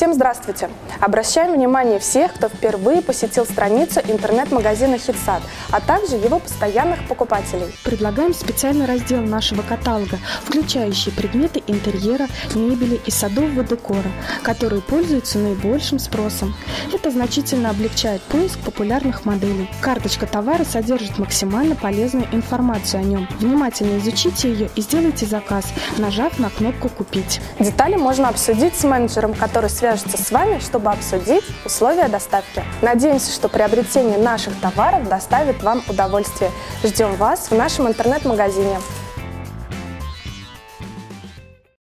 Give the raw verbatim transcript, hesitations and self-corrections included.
Всем здравствуйте! Обращаем внимание всех, кто впервые посетил страницу интернет-магазина HitSat, а также его постоянных покупателей. Предлагаем специальный раздел нашего каталога, включающий предметы интерьера, мебели и садового декора, которые пользуются наибольшим спросом. Это значительно облегчает поиск популярных моделей. Карточка товара содержит максимально полезную информацию о нем. Внимательно изучите ее и сделайте заказ, нажав на кнопку «Купить». Детали можно обсудить с менеджером, который свяжется с вами, чтобы обсудить условия доставки. Надеемся, что приобретение наших товаров доставит вам удовольствие. Ждем вас в нашем интернет-магазине.